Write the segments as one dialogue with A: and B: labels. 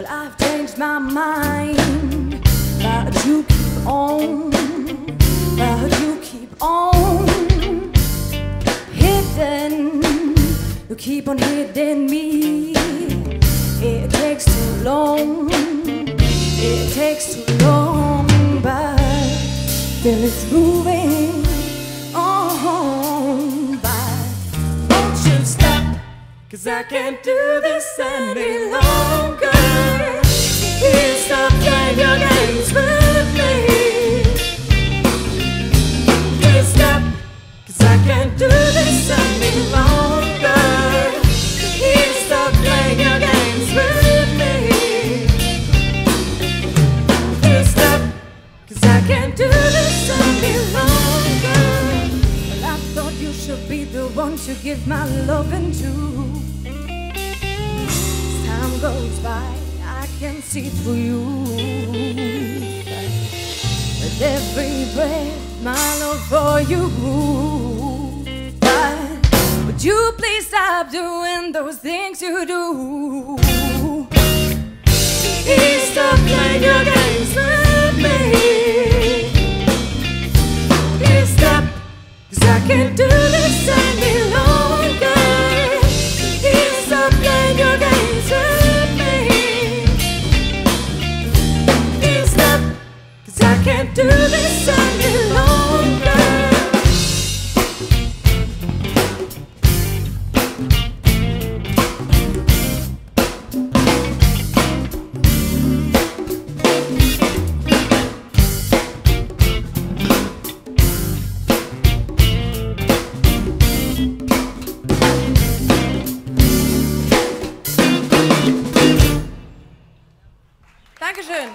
A: I've changed my mind, but you keep on, hidden. You keep on hitting me. It takes too long, but still it's moving on. But won't you stop? 'Cause I can't do this any longer. Please stop playing your games with me. Please stop, 'cause I can't do this any longer. Please stop playing your games with me. Please stop, 'cause I can't do this any longer. Well, I thought you should be the one to give my loving to. Time goes by, I can see through you. With every breath, my love for you. But would you please stop doing those things you do? Please stop playing your games with me. Please stop, 'cause I can't do this any longer. Please stop playing your games with me. Please stop, 'cause I can't do this any longer. Dankeschön.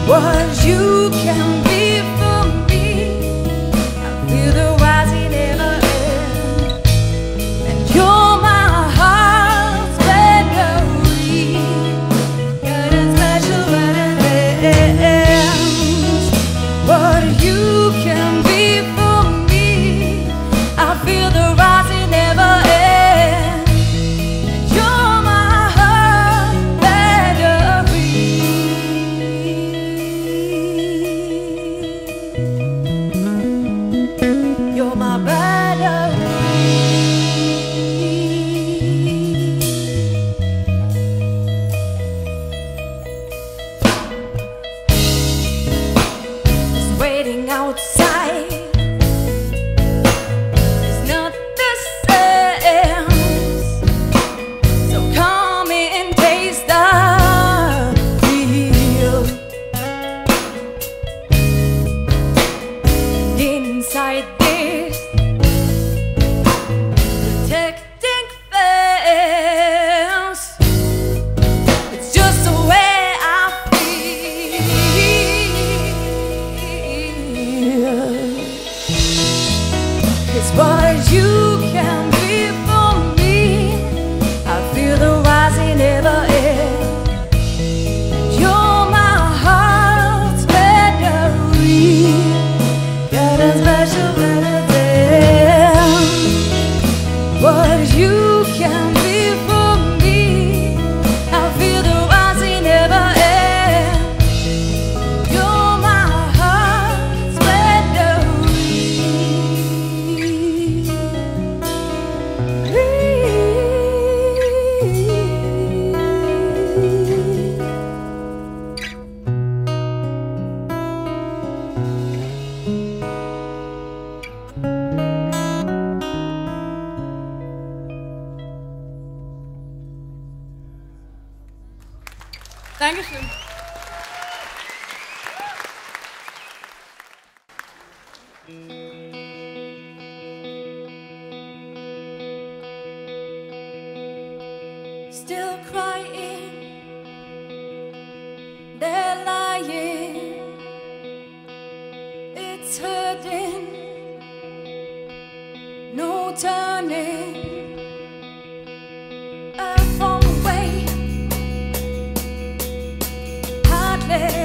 A: what you can be for me. I feel the rising never end, and you're my heart's memory. Got a special element. What you can be for me. I feel the rising never end. You're my battery. Just waiting outside is not the same. So come and taste the real. Inside this protecting fence, it's just the way I feel. It's what you can be for me. I feel the rising never end. You're my heart's memory. Got a special element. What you can be for me. I feel the rising never end. You're my heart's memory. Dankeschön. Still crying, they're lying, it's hurting, no turning. Away, hardly